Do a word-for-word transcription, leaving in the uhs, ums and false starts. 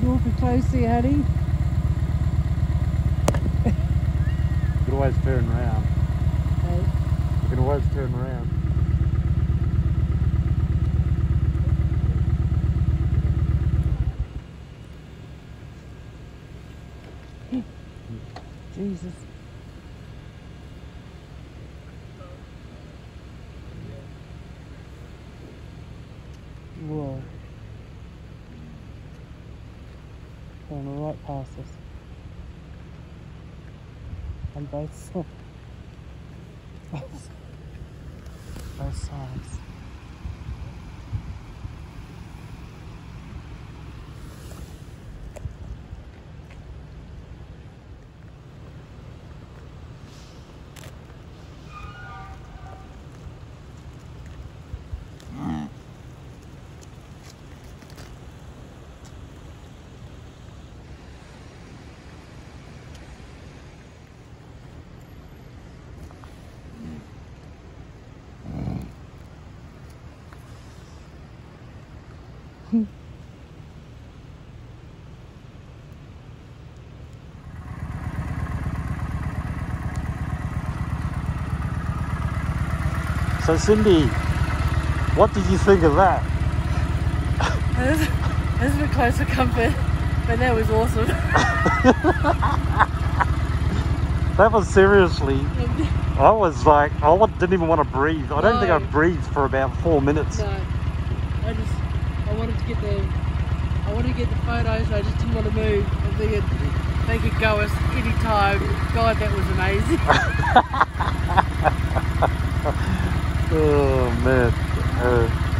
Awfully close here, honey. You can always turn around. Hey. You can always turn around. Jesus. Whoa. Going right past us. On both sides. Both sides. So Cindy, what did you think of that? This is a bit close for comfort, but that was awesome. That was seriously, I was like, I wa- didn't even want to breathe. I don't No. think I breathed for about four minutes. No, I just, I wanted to get the, I wanted to get the photos, I just didn't want to move. I figured they could go us any time. God, that was amazing. Oh man. Uh,